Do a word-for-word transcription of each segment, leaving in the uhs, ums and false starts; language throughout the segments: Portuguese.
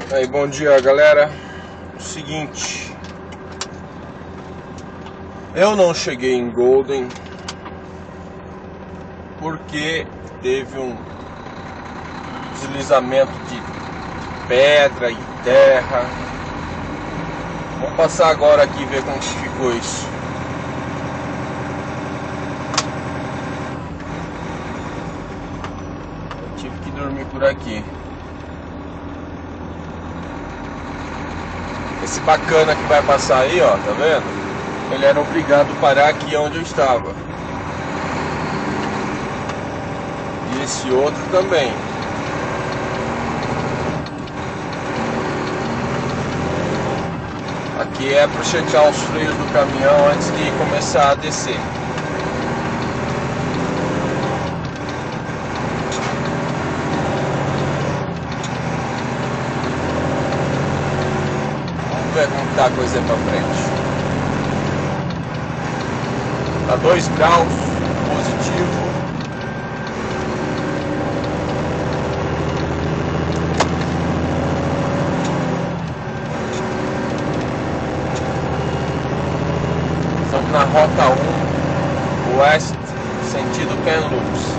Aí, bom dia, galera. O seguinte, eu não cheguei em Golden porque teve um deslizamento de pedra e terra. Vamos passar agora aqui e ver como que ficou isso. Eu tive que dormir por aqui. Esse bacana que vai passar aí, ó, tá vendo? Ele era obrigado a parar aqui onde eu estava. E esse outro também. Aqui é para checar os freios do caminhão antes de começar a descer. Vamos ver como tá a coisa aí pra frente. Tá dois graus positivo. Estamos na rota um, oeste, sentido Kamloops.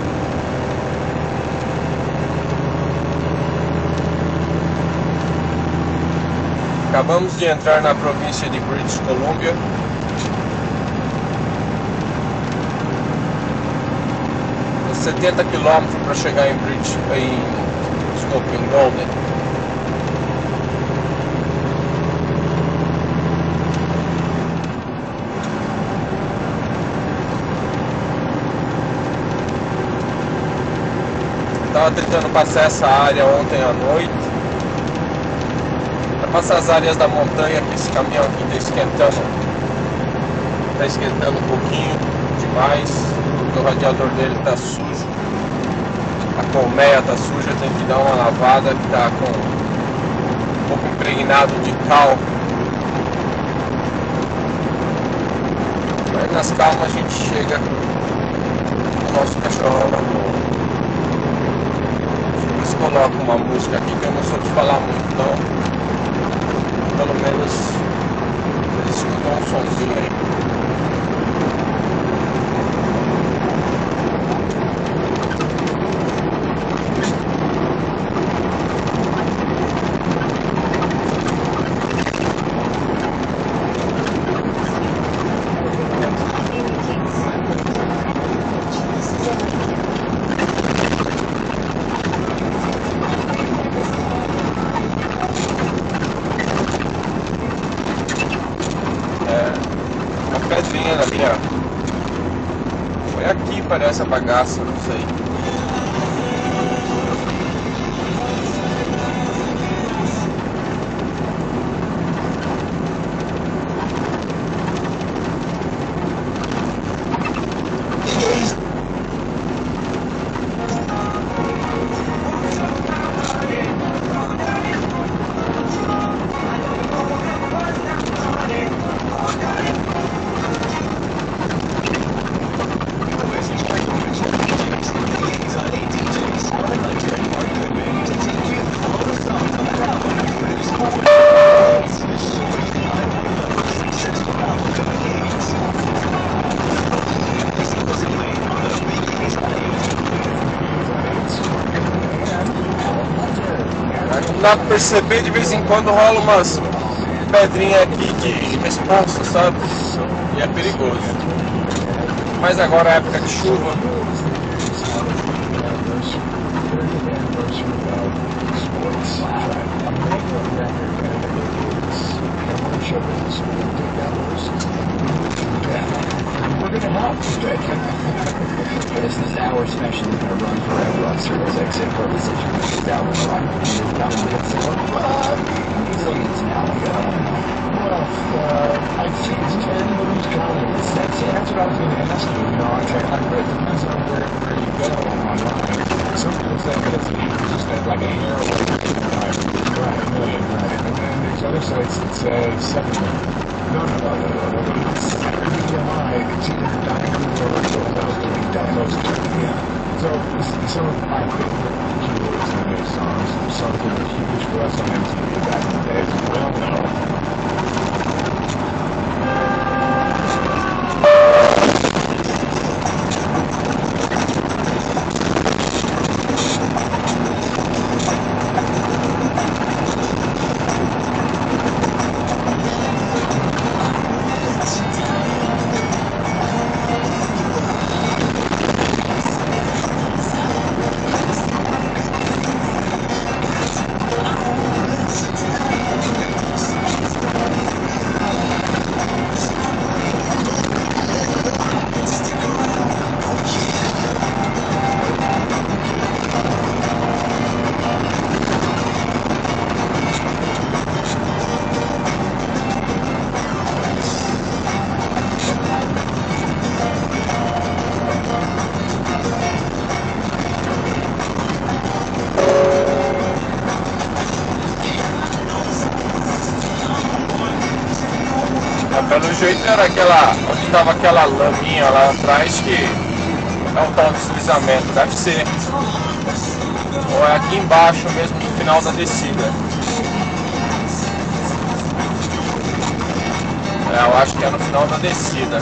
Acabamos de entrar na província de British Columbia. setenta quilômetros para chegar em British, em, desculpa, em Golden. Estava tentando passar essa área ontem à noite. Para passar as áreas da montanha, que esse caminhão aqui está esquentando. Está esquentando um pouquinho demais. O radiador dele está sujo, a colmeia está suja, tem que dar uma lavada, que está com um pouco impregnado de cal. Mas nas calmas a gente chega no nosso cachorro na rua. Por isso coloco uma música aqui que eu não sou de falar muito, então pelo menos eles escutam um somzinho aí. Pedrinha na minha. Foi aqui, parece a bagaça, não sei. Dá pra perceber, de vez em quando rola umas pedrinhas aqui de responsa, sabe? E é perigoso. Mas agora é época de chuva. This is our special is going to run forever on service exit purposes. That was right. That one hits it. Millions now. Well, uh, I'd say it's ten, but who's counting? It's that's it. That's what I was going to ask you. You know, I check. I read the depends on where, where you go online. Some people say that it's just like a hair away from right, a million, right? And then there's other sites that say seven million. No, no, no, no, no, no, no. It's every B M I. It's either diamonds or it's diagnosed. Yeah. So, some of my favorite keywords in these songs, something huge for us on M T V. jeito era aquela, onde estava aquela laminha lá atrás que é um tal de deslizamento, deve ser. Ou é aqui embaixo mesmo no final da descida. É, eu acho que é no final da descida.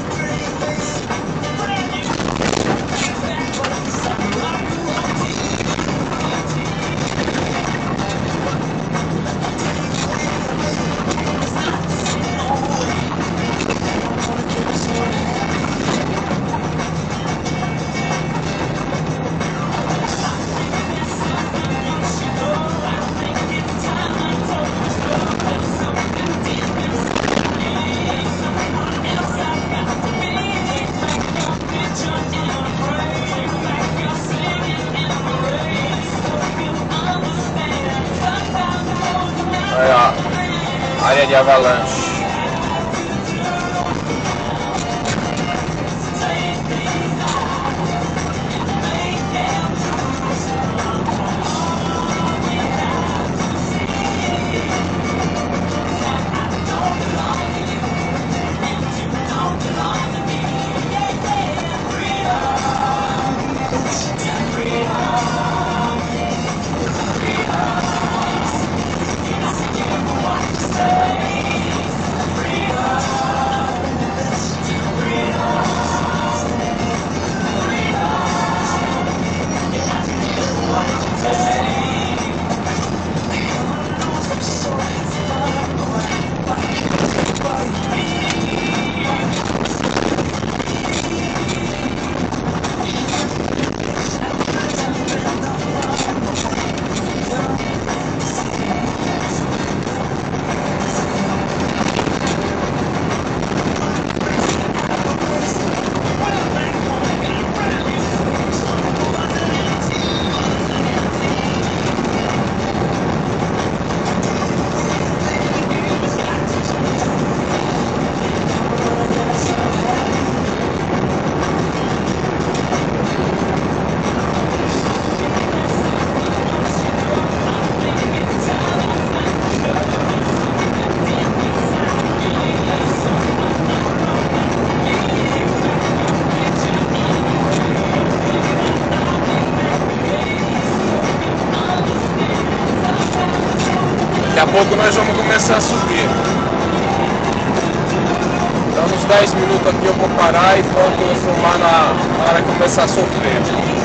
Aí, ó, área de avalanche. Daqui a pouco nós vamos começar a subir. Então uns dez minutos aqui eu vou parar e volto a filmar na hora que começar a sofrer.